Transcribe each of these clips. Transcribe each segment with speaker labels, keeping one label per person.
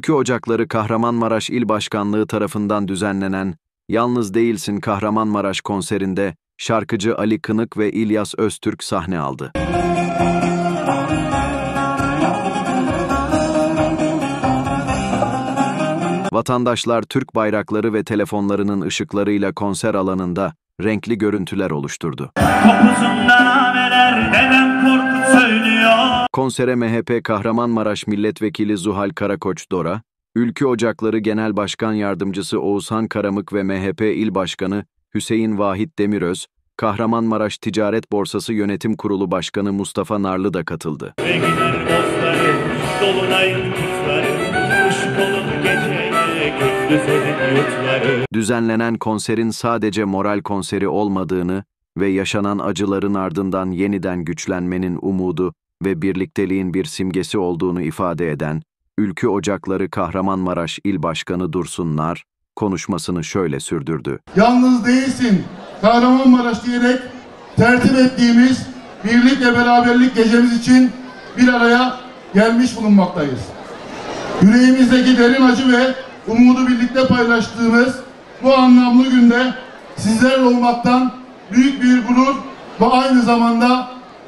Speaker 1: Ülkü Ocakları Kahramanmaraş İl Başkanlığı tarafından düzenlenen Yalnız Değilsin Kahramanmaraş konserinde şarkıcı Ali Kınık ve İlyas Öztürk sahne aldı. Vatandaşlar Türk bayrakları ve telefonlarının ışıklarıyla konser alanında renkli görüntüler oluşturdu. Konsere MHP Kahramanmaraş Milletvekili Zuhal Karakoç-Dora, Ülkü Ocakları Genel Başkan Yardımcısı Oğuzhan Karamık ve MHP İl Başkanı Hüseyin Vahit Demiröz, Kahramanmaraş Ticaret Borsası Yönetim Kurulu Başkanı Mustafa Narlı da katıldı. Düzenlenen konserin sadece moral konseri olmadığını ve yaşanan acıların ardından yeniden güçlenmenin umudu ve birlikteliğin bir simgesi olduğunu ifade eden Ülkü Ocakları Kahramanmaraş İl Başkanı Dursun Nar, konuşmasını şöyle sürdürdü.
Speaker 2: Yalnız değilsin Kahramanmaraş diyerek tertip ettiğimiz birlik ve beraberlik gecemiz için bir araya gelmiş bulunmaktayız. Yüreğimizdeki derin acı ve umudu birlikte paylaştığımız bu anlamlı günde sizlerle olmaktan büyük bir gurur ve aynı zamanda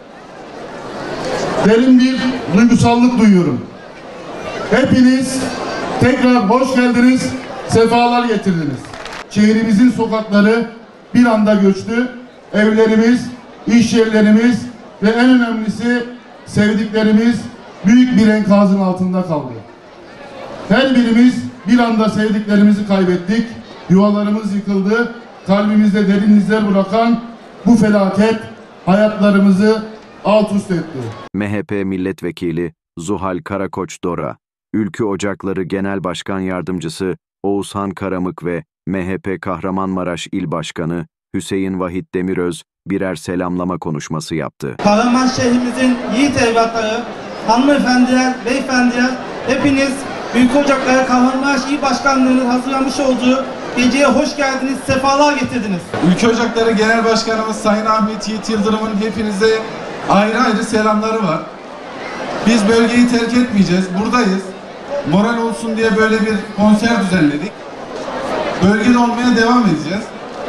Speaker 2: derin bir duygusallık duyuyorum. Hepiniz tekrar hoş geldiniz, sefalar getirdiniz. Şehrimizin sokakları bir anda göçtü. Evlerimiz, iş yerlerimiz ve en önemlisi sevdiklerimiz büyük bir enkazın altında kaldı. Her birimiz bir anda sevdiklerimizi kaybettik. Yuvalarımız yıkıldı. Kalbimizde derin izler bırakan bu felaket hayatlarımızı alt üst etti.
Speaker 1: MHP Milletvekili Zuhal Karakoç-Dora, Ülkü Ocakları Genel Başkan Yardımcısı Oğuzhan Karamık ve MHP Kahramanmaraş İl Başkanı Hüseyin Vahit Demiröz birer selamlama konuşması yaptı.
Speaker 3: Kahramanmaraş şehrimizin yiğit evlatları, hanımefendiler, beyefendiler, hepiniz Ülkü Ocakları Kahramanmaraş İl Başkanlığı'nın hazırlamış olduğu geceye hoş geldiniz, sefalar getirdiniz.
Speaker 4: Ülkü Ocakları Genel Başkanımız Sayın Ahmet Yiğit Yıldırım'ın hepinize ayrı ayrı selamları var. Biz bölgeyi terk etmeyeceğiz, buradayız. Moral olsun diye böyle bir konser düzenledik. Bölgede olmaya devam edeceğiz.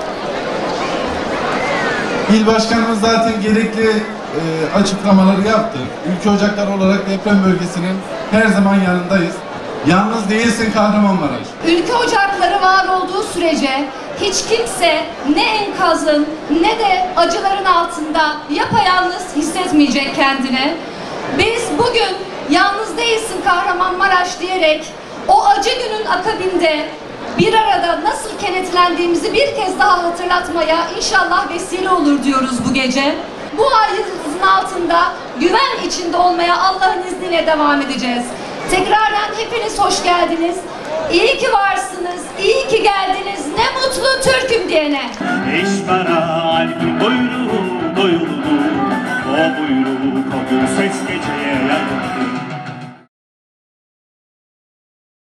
Speaker 4: İl Başkanımız zaten gerekli açıklamaları yaptı. Ülkü Ocakları olarak deprem bölgesinin her zaman yanındayız. Yalnız değilsin Kahramanmaraş.
Speaker 5: Ülkü Ocakları var olduğu sürece hiç kimse ne enkazın ne de acıların altında yapayalnız hissetmeyecek kendini. Biz bugün yalnız değilsin Kahramanmaraş diyerek o acı günün akabinde bir arada nasıl kenetlendiğimizi bir kez daha hatırlatmaya inşallah vesile olur diyoruz bu gece. Bu ay yıldızın altında güven içinde olmaya Allah'ın izniyle devam edeceğiz. Tekrardan hepiniz hoş geldiniz. İyi ki varsınız, iyi ki geldiniz. Ne mutlu Türk'üm diyene.
Speaker 6: İşbara buyruğu doyuldu. O buyruk o gür ses geceye yaktı.